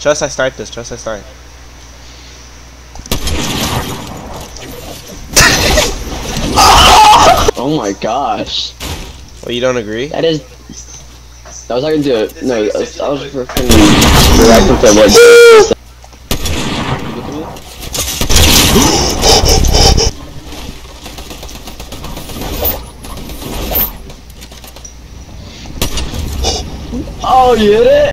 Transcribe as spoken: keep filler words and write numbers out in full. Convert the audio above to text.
Trust I start this. Trust I start. Oh my gosh. Well, you don't agree? That is. I was not gonna do it. No, I was, I was freaking reacting to what. Look at me. Oh, you hit it?